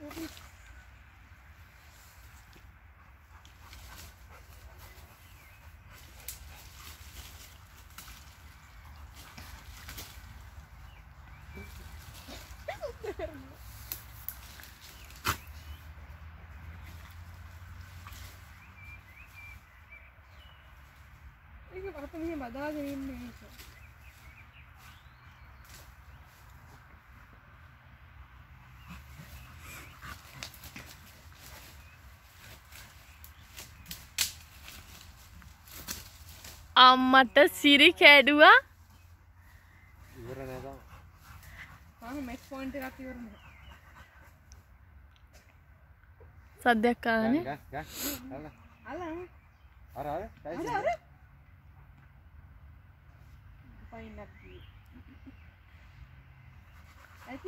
ඒක අපිට මෙහෙම බදාගෙන ඉන්නේ ඒක. අම්මට සිරි කැඩුවා. ඉවර නේද? මැච් පොයින්ට් එකක් ඉවරනේ. සද්දයක් ආවනේ. අලන්. අර පයින්නක්.